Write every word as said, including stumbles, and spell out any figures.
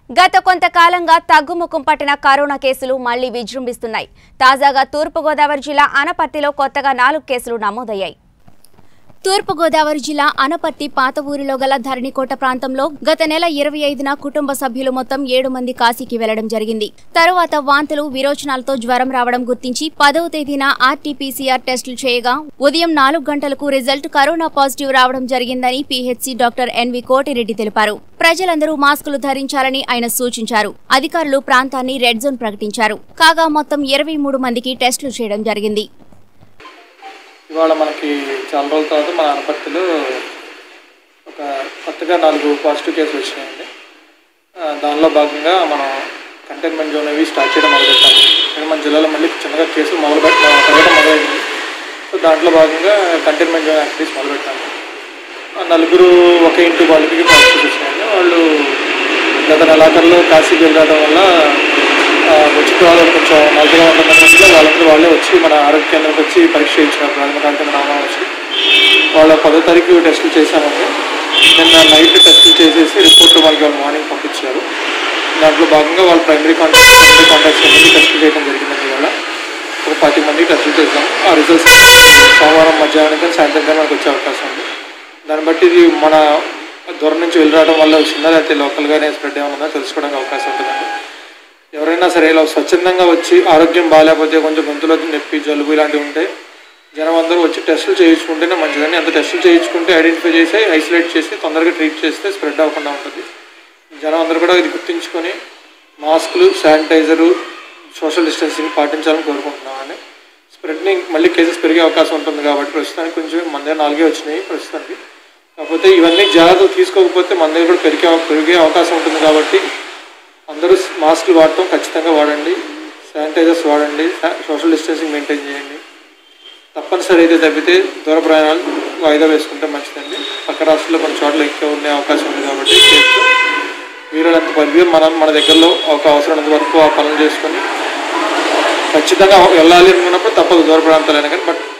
గత కొంతకాలంగా తగ్గుముఖం పట్టిన కరోనా కేసులు మళ్లీ విజృంభిస్తున్నాయి. తాజాగా తూర్పుగోదావరి జిల్లా అనపర్తిలో కొత్తగా నాలుగు కేసులు నమోదయ్యాయి. తూర్పుగోదావరి జిల్లా అనపర్తి పాత ఊరిలో గల ధరణికోట ప్రాంతంలో గత నెల ఇరవై ఐదున కుటుంబ సభ్యులు మొత్తం ఏడు మంది కాశీకి వెళ్లడం జరిగింది. తరువాత వాంతులు, విరోచనాలతో జ్వరం రావడం గుర్తించి పదవ తేదీన ఆర్టీపీసీఆర్ టెస్టులు చేయగా ఉదయం నాలుగు గంటలకు రిజల్ట్ కరోనా పాజిటివ్ రావడం జరిగిందని పీహెచ్సీ డాక్టర్ ఎన్వి కోటిరెడ్డి తెలిపారు. ప్రజలందరూ మాస్కులు ధరించాలని ఆయన సూచించారు. అధికారులు ప్రాంతాన్ని రెడ్ జోన్ ప్రకటించారు. కాగా మొత్తం ఇరవై మూడు మందికి టెస్టులు చేయడం జరిగింది. ఇవాళ మనకి చాలా రోజుల తర్వాత మన అనపర్తిలో ఒక కొత్తగా నాలుగు పాజిటివ్ కేసులు వచ్చినాయండి. దానిలో భాగంగా మనం కంటైన్మెంట్ జోన్ అవి స్టార్ట్ చేయడం మొదలుపెట్టాము. నేను మన జిల్లాలో మళ్ళీ చిన్నగా కేసులు మొదలు పెరగడం మొదలైంది. సో దాంట్లో భాగంగా కంటైన్మెంట్ జోన్ యాక్టివిటీస్ మొదలుపెట్టాము. నలుగురు ఒక ఇంటి వాళ్ళకి పాజిటివ్ వచ్చినాయండి. వాళ్ళు గత నెలాఖరులో కాశీకి వెళ్ళడం వల్ల వచ్చిన వాళ్ళు కొంచెం నలుగురు వందల మందిలో వాళ్ళందరూ వాళ్ళే వచ్చి మన ఆరోగ్య కేంద్రానికి వచ్చి పరీక్ష చేయించినారు. ప్రాథమిక నామం వచ్చి వాళ్ళ పదో తారీఖు టెస్టులు చేశామండి. నిన్న నైట్ టెస్టులు చేసేసి రిపోర్ట్ వాళ్ళకి వాళ్ళు మార్నింగ్ పంపించారు. దాంట్లో భాగంగా వాళ్ళు ప్రైమరీ కాంటాక్ట్స్ ప్రైమరీ కాంటాక్ట్స్ అన్ని టెస్టులు చేయడం జరిగిందండి. ఇవాళ ఒక పది మంది టెస్టులు చేసాము. ఆ రిజల్ట్స్ సోమవారం మధ్యాహ్నం కానీ సాయంత్రం కానీ మనకు వచ్చే అవకాశం ఉంది. దాన్ని బట్టి ఇది మన దూరం నుంచి వెళ్ళి రావడం వల్ల వచ్చిందా లేకపోతే లోకల్గానే స్ప్రెడ్ ఏమన్నా తెలుసుకోవడానికి అవకాశం ఉంటుందండి. ఎవరైనా సరే ఇలా స్వచ్ఛందంగా వచ్చి ఆరోగ్యం బాగాలేకపోతే కొంచెం గొంతులో నొప్పి, జలుబు ఇలాంటివి ఉంటే జనం అందరూ వచ్చి టెస్టులు చేయించుకుంటేనే మంచిదని. అంత టెస్టులు చేయించుకుంటే ఐడెంటిఫై చేసి ఐసోలేట్ చేసి తొందరగా ట్రీట్ చేస్తే స్ప్రెడ్ అవ్వకుండా ఉంటుంది. జనం అందరూ కూడా ఇది గుర్తుంచుకొని మాస్కులు, శానిటైజరు, సోషల్ డిస్టెన్సింగ్ పాటించాలని కోరుకుంటున్నామని. స్ప్రెడ్ని మళ్ళీ కేసెస్ పెరిగే అవకాశం ఉంటుంది కాబట్టి ప్రస్తుతానికి కొంచెం మన దగ్గర నాలుగే వచ్చినాయి ప్రస్తుతానికి. కాకపోతే ఇవన్నీ జాగ్రత్తలు తీసుకోకపోతే మన దగ్గర కూడా పెరిగే పెరిగే అవకాశం ఉంటుంది కాబట్టి అందరూ మాస్కులు వాడటం ఖచ్చితంగా వాడండి, శానిటైజర్స్ వాడండి, సోషల్ డిస్టెన్సింగ్ మెయింటైన్ చేయండి. తప్పనిసరి అయితే తప్పితే దూర ప్రయాణాలు వాయిదా వేసుకుంటే మంచిదండి. పక్క రాష్ట్రాల్లో కొన్ని చోట్ల ఎక్కువ ఉండే అవకాశం ఉంది కాబట్టి వీరంత పరిధి మనం మన దగ్గరలో ఒక అవసరమైనంత వరకు ఆ పనులు చేసుకొని ఖచ్చితంగా వెళ్ళాలి అనుకున్నప్పుడు తప్పదు దూర ప్రాంతాలైనా కానీ. బట్